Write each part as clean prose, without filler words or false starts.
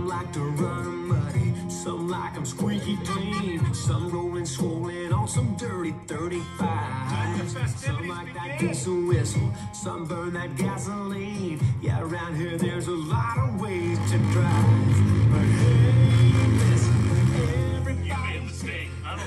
like to run 'em muddy, some like 'em squeaky clean, some rolling swollen on some dirty 35. Some like that diesel whistle, some burn that gasoline. Yeah, around here there's a lot of ways to drive. But hey, listen, everybody's mistake.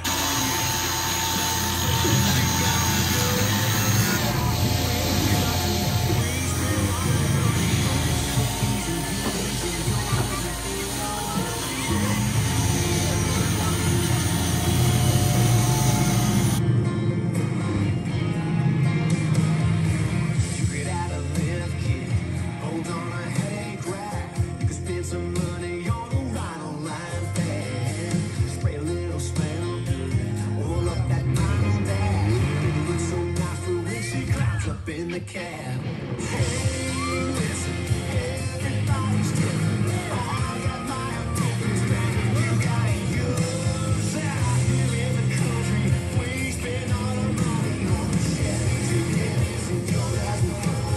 In the cab. Hey, listen, everybody's different. I got my opinions, man, you got yours. Out here in the country, we spend all our money on Chevys and Heavys and Yodas and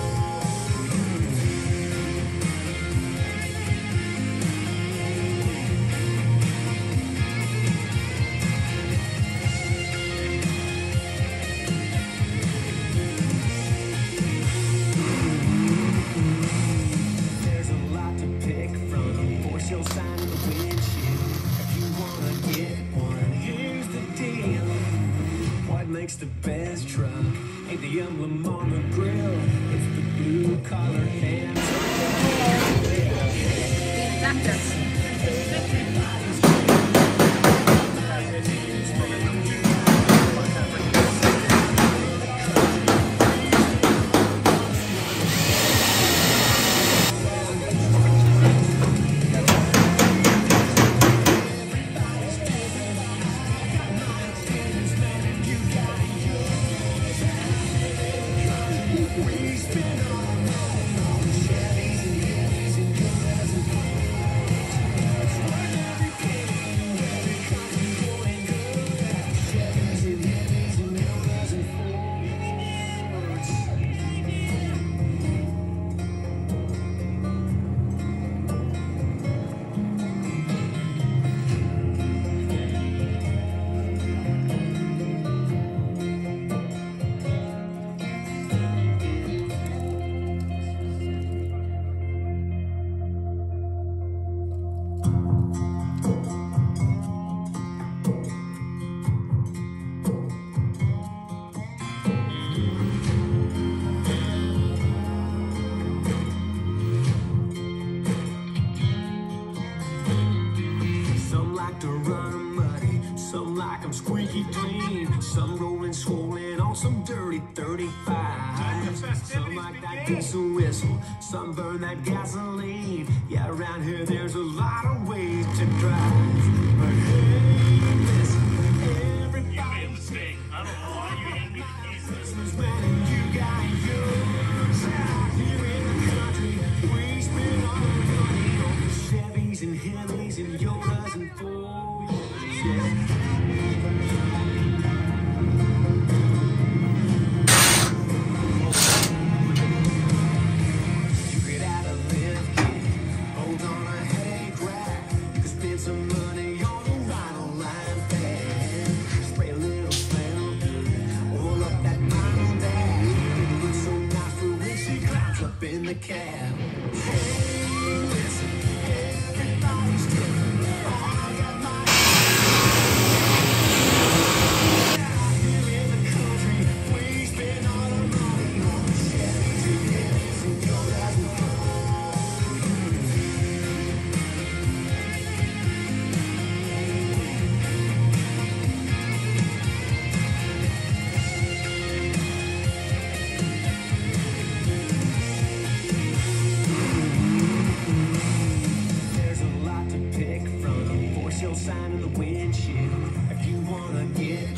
sign in the windshield. If you wanna get one, here's the deal. What makes the best truck? Ain't the emblem on the grill, it's the blue collar hands. To run 'em muddy, some like 'em squeaky clean, some rolling swollen on some dirty 35. Some like that diesel whistle, some burn that gasoline. Yeah, around here there's a lot of ways to drive. But hey, listen, everybody made a mistake. I don't know why you had me Christmas, man, and you got yours. Out here in the country, we spend all our money on the Chevys and Heavys and Yodas and Fords. You get out of lift kit, hold on a headache rack. You can spend some money on a rhino line fan. Spray a little smell good, oil up that vinyl dash. It looks so nice for when she climbs up in the cab. Hey, listen, everybody's different. I got my sign in the windshield. If you wanna get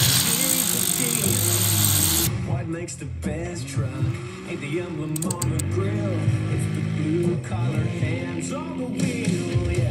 what makes the best truck? Ain't the emblem on the grill, it's the blue collar hands on the wheel. Yeah.